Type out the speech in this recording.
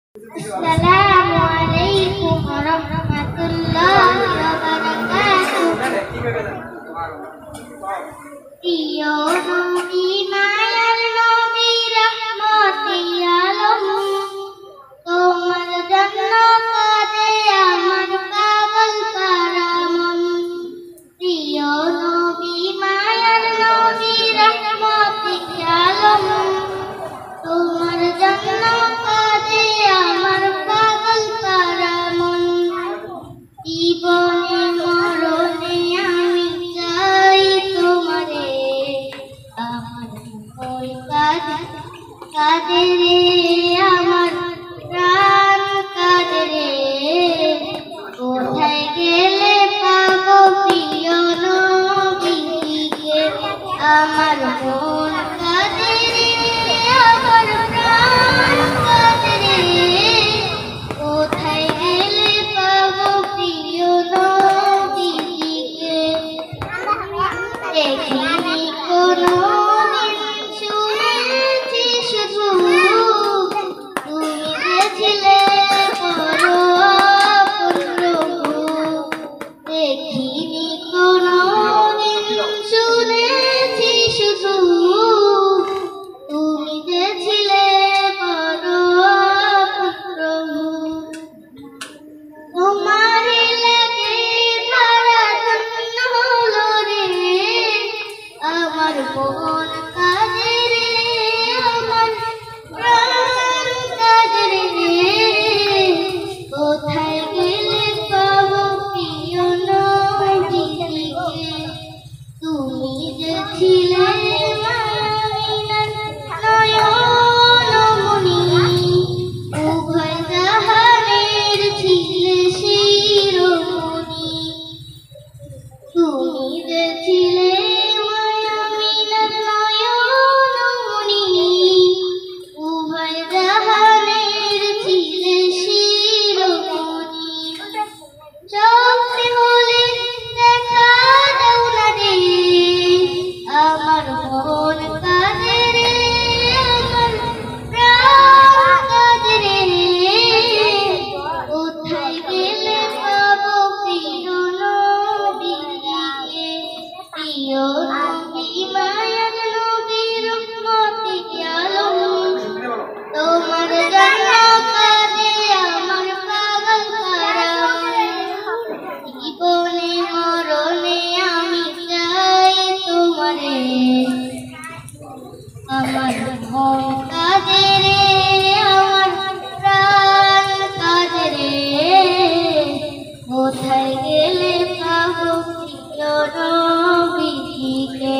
আসসালামু আলাইকুম ওয়া রাহমাতুল্লাহি ওয়া বারাকাতুহু। প্রিয় নবী, মায়ার নবী, রহমতের আলম, তোমার জন্য কাঁদে আমার পাগল পারা মন। প্রিয় নবী, মায়ার নবী, রহমতের আলম, তোমার জন্য কাঁদে আমার পাগল পারা মন। জীবনে মরণে আমি চাই তোমারে, আমার মন কাঁদে কাঁদে রে, আমার প্রাণ কাঁদে রে। কোথায় গেলে পাবো প্রিয় নবীকে, আমার মন কাঁদে রে, আমার প্রাণ কাঁদে রে। কোথায় গেলে পাবো প্রিয় নবীকে, দেখিনি কোনোদিন, শুনেছি শুধু, তুমি যে ছিলে বড় আপন প্রভু। দেখিনি কোনোদিন, শুনেছি শুধু, তুমি যে ছিলে বড় আপন প্রভু। তোমার লাগে ধরা ধন্য হলো রে, আমার মন কাঁদে রে, আমার প্রাণ কাঁদে রে। কোথায় গেলে পাবো প্রিয় নবীকে, তুমি যে ছিলে মায়াবিনার নয়নমণি, উভয় জাহানের ছিলে শিরোমণি। তুমি যে ছিলে মায়াবিনার নয়নমণি, উভয় জাহানের ছিলে শিরোমণি। স্বপ্নে হলে দেখা দাও না রে, আমার মন কাঁদে রে, আমার প্রাণ কাঁদে রে। কোথায় গেলে পাবো প্রিয় নবীকে, প্রিয় নবী, মায়ার নবী, রহমতের আলম, তোমার জন্য কাঁদে আমার পাগল পারা মন। জীবনে মরণে আমি চাই তোমারে, আমার মন কাঁদে রে, আমার প্রাণ কাঁদে রে। কোথায় গেলে পাবো প্রিয় নবীকে।